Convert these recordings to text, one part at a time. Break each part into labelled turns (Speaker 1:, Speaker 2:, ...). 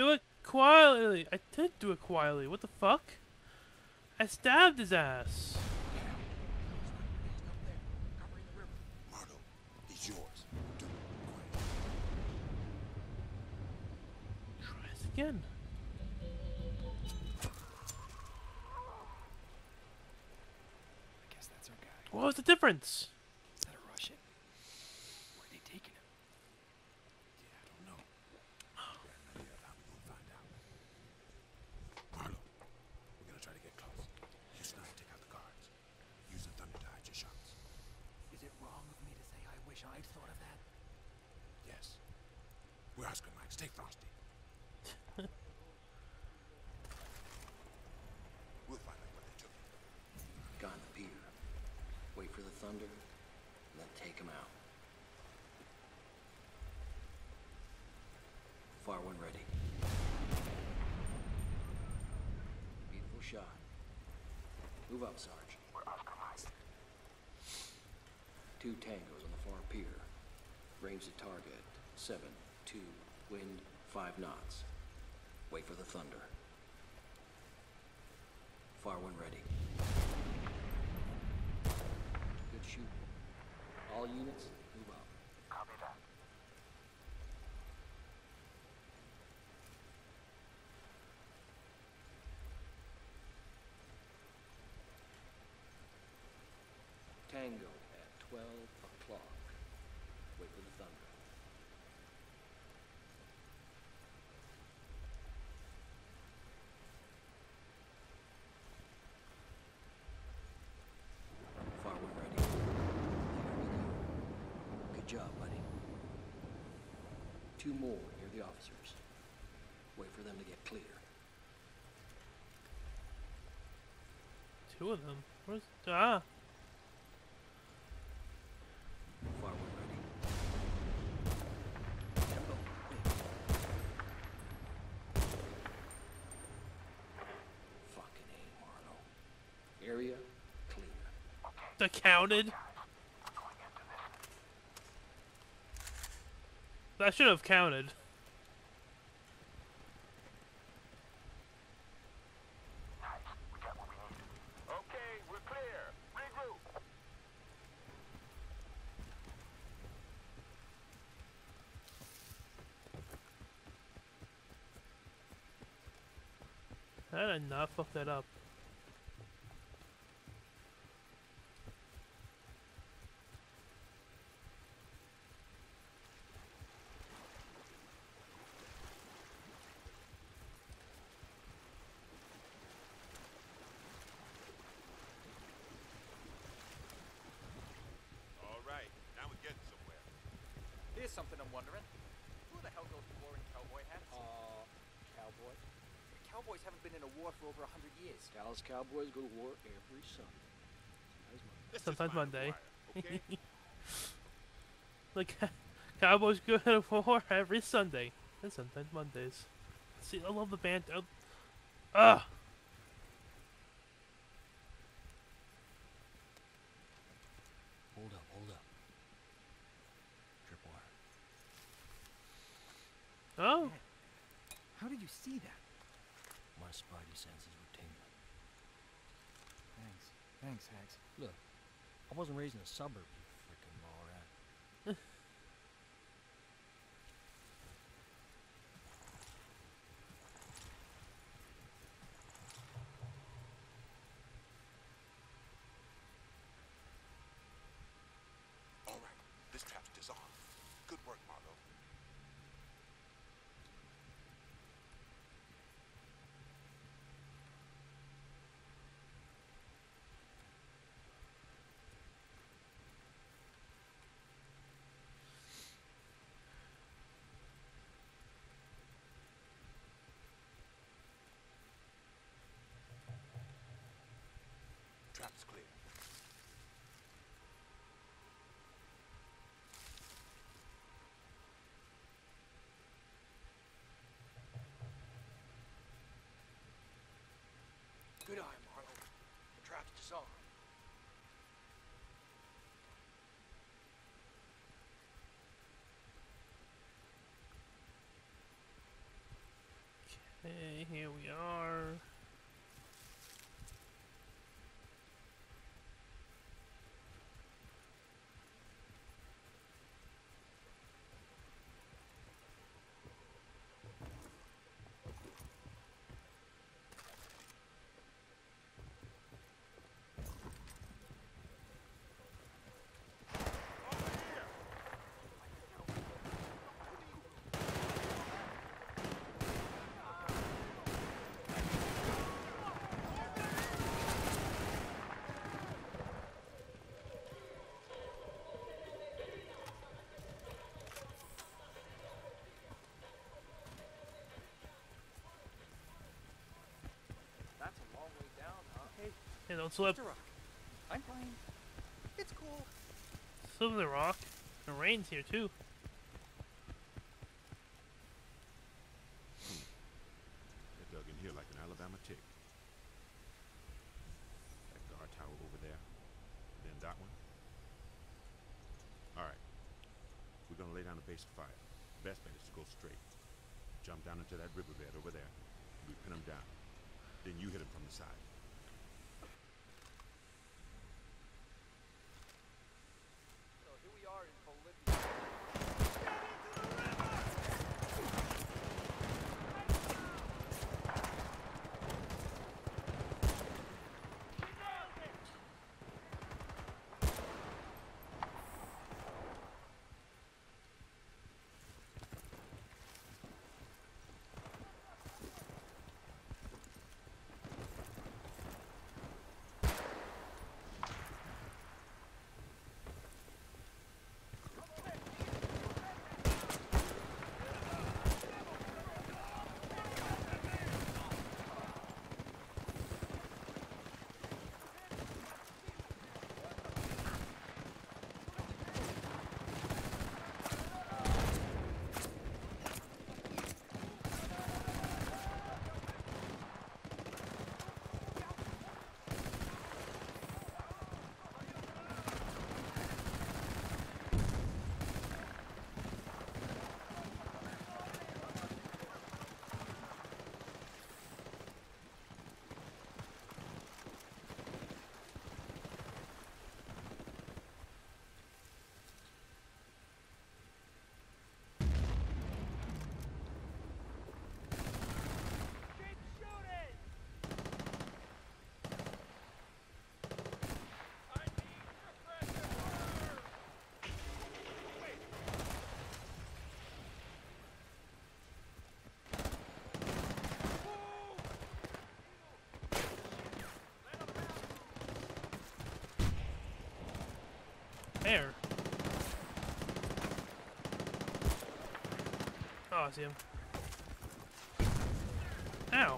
Speaker 1: do it quietly. I did do it quietly. What the fuck? I stabbed his ass.
Speaker 2: He's up there, covering the river.
Speaker 3: Marlo, he's yours. Do it quiet.
Speaker 1: Try this again.
Speaker 2: I guess that's our guy.
Speaker 1: What was the difference?
Speaker 2: Is that a Russian? Where are they taking him?
Speaker 3: Yeah, I don't know. I got an idea of how we're gonna find out. Marlo, we're gonna try to get close. You snipe, take out the guards. Use the thunder to hide your shots.
Speaker 2: Is it wrong of me to say I wish I'd thought of that?
Speaker 3: Yes. We're Oscar Mike. Stay frosty. We'll find out where they took him.
Speaker 4: Got the pier. Wait for the thunder, and then take him out. Far one ready. Beautiful shot. Move up, Sarge.
Speaker 2: We're Oscar Mike.
Speaker 4: 2 tangos on the far pier. Range the target. 7, 2, wind, 5 knots. Wait for the thunder. Far one ready. Good shoot. All units, move up.
Speaker 2: Copy that.
Speaker 4: Tango at 12 o'clock. Wait for the thunder. Far one ready. Here we go. Good job, buddy. 2 more near the officers. Wait for them to get clear.
Speaker 1: 2 of them. Where's ah?
Speaker 4: Far one ready. Tempo. Fucking A, Marlo. Area clear.
Speaker 1: That counted. That should have counted.
Speaker 2: Nice. We got what we need. Okay, we're clear. Regroup.
Speaker 1: I did not fuck that up.
Speaker 5: All right, now we're getting somewhere.
Speaker 6: Here's something I'm wondering. Who the hell goes to war in cowboy hats?
Speaker 4: Cowboy.
Speaker 6: Cowboys haven't been in a war for over 100 years.
Speaker 4: Dallas Cowboys go to war every Sunday.
Speaker 5: This
Speaker 1: Sometimes
Speaker 5: is Mind
Speaker 1: Monday.
Speaker 5: Wire, okay?
Speaker 1: Like Cowboys go to war every Sunday and sometimes Mondays. See, I love the band. Ah.
Speaker 4: Hold up. Tripwire.
Speaker 1: Oh.
Speaker 2: How did you see that?
Speaker 4: My spidey senses were tingling.
Speaker 2: Thanks, Hags.
Speaker 4: Look, I wasn't raised in a suburb, you frickin' moron.
Speaker 3: All right, this trap's disarmed. Good work, Marlo. Trap's clear.
Speaker 4: Good eye, Marlo. The trap's disarmed.
Speaker 1: Hey, here we are.
Speaker 6: That's a long way down, huh? Hey,
Speaker 1: Hey, don't slip.
Speaker 6: Mr. Rock. I'm fine. It's cool.
Speaker 1: Slip in the rock. It rains here too.
Speaker 3: They're dug in here like an Alabama tick. That guard tower over there. And then that one. Alright. We're gonna lay down a base of fire. Best bet is to go straight. Jump down into that riverbed over there. We pin them down. Then you hit them from the side.
Speaker 6: So here we are in Bolivia.
Speaker 1: There. Oh, I see him. Ow.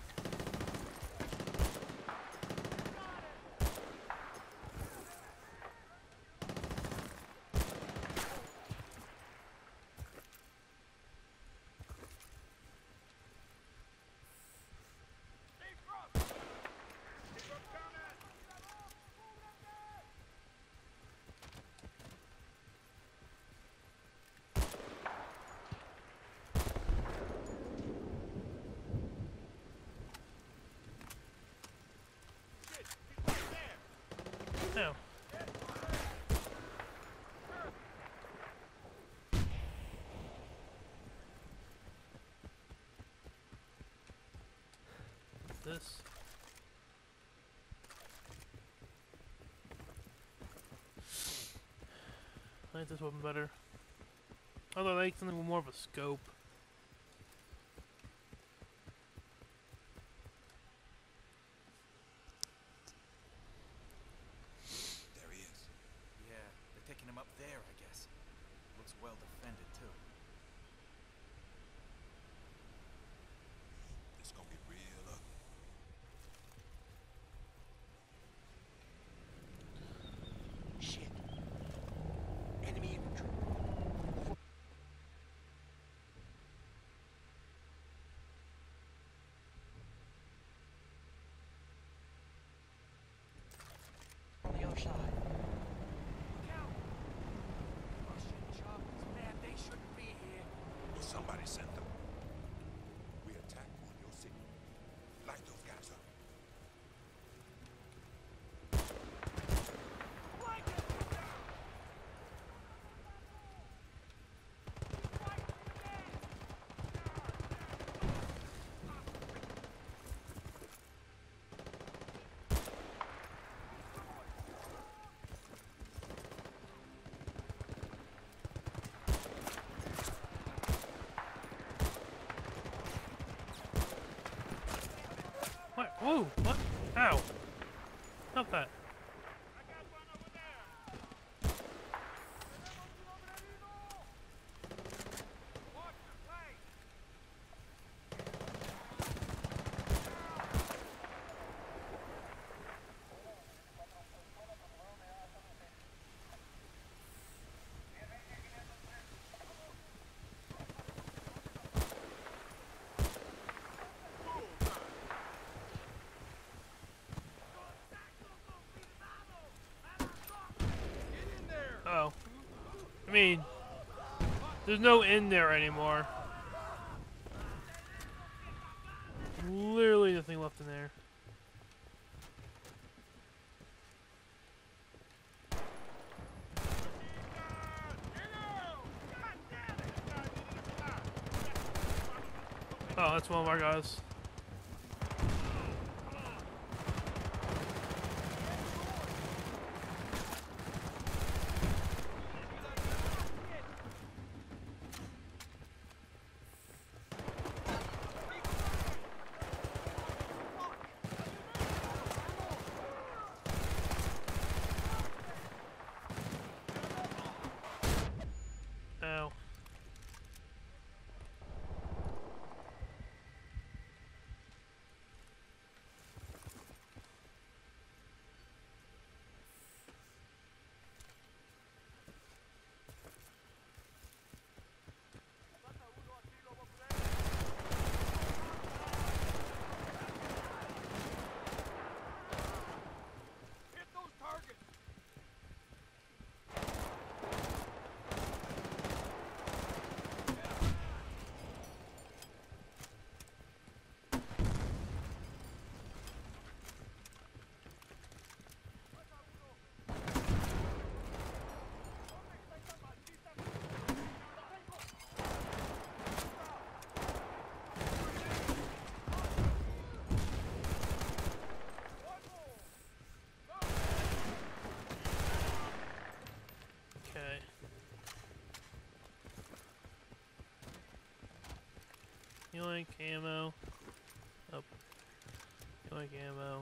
Speaker 1: Ow. What's this? I like this weapon better. Although I like something with more of a scope.
Speaker 3: There he is.
Speaker 7: Yeah, they're taking him up there, I guess. Looks well defended, too.
Speaker 3: It's gonna get real ugly.
Speaker 2: Shit. Enemy infantry. On the other side.
Speaker 6: Russian choppers, man, they
Speaker 1: Whoa, what? Ow. Stop that. Oh. I mean, there's no in there anymore. Literally nothing left in there. Oh, that's one of our guys. Ow. Okay. Yoink ammo. Up. Yoink ammo.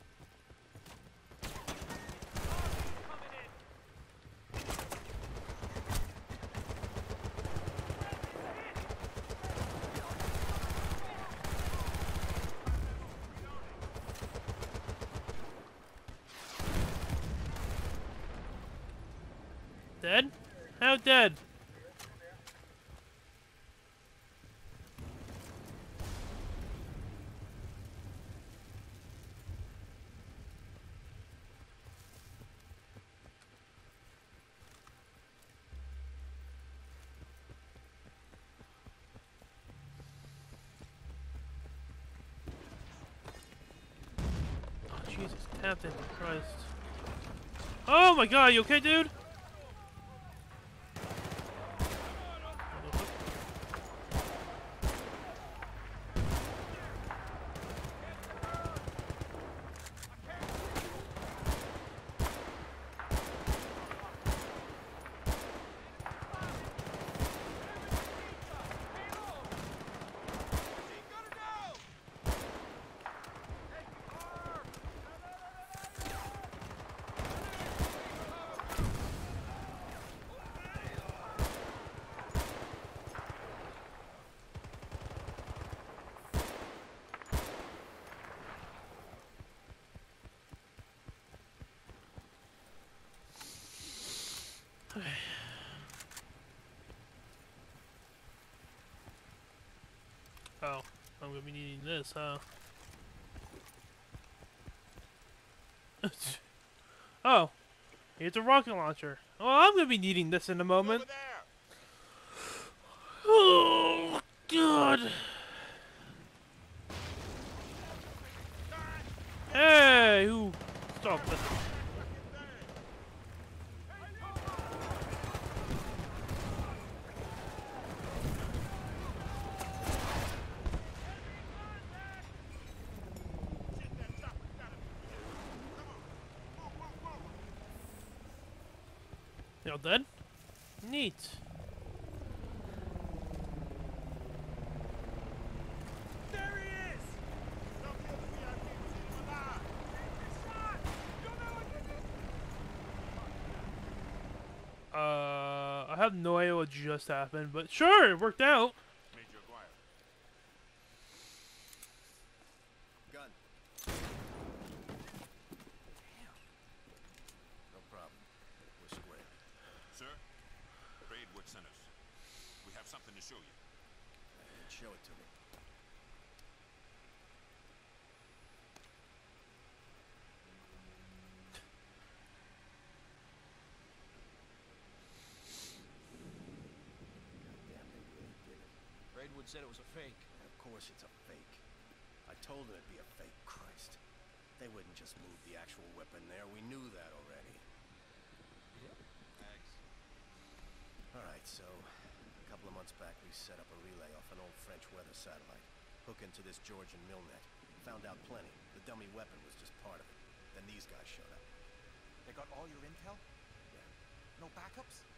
Speaker 1: Dead? How dead? Oh, Jesus, Captain Christ. Oh my god, you okay, dude? Oh, I'm gonna be needing this, huh? Oh, here's a rocket launcher. Oh, I'm gonna be needing this in a moment.
Speaker 5: Over there.
Speaker 1: Oh, God. Hey, who? Stop this. Y'all dead? Neat.
Speaker 5: There he is. Not the other VIP.
Speaker 1: have no idea what just happened, but sure, it worked out.
Speaker 5: Major Aguirre.
Speaker 8: Gun. Damn. No problem. We're square.
Speaker 5: Sir, Braidwood sent us. We have something to show you.
Speaker 8: Show it to me. Goddamn, they really did it.
Speaker 4: Braidwood said it was a fake.
Speaker 8: And of course it's a fake. I told them it'd be a fake, Christ. They wouldn't just move the actual weapon there. We knew that already.
Speaker 5: Thanks.
Speaker 8: Alright, so a couple of months back we set up a relay off an old French weather satellite. Hook into this Georgian Milnet. Found out plenty. The dummy weapon was just part of it. Then these guys showed up.
Speaker 7: They got all your intel?
Speaker 8: Yeah.
Speaker 7: No backups?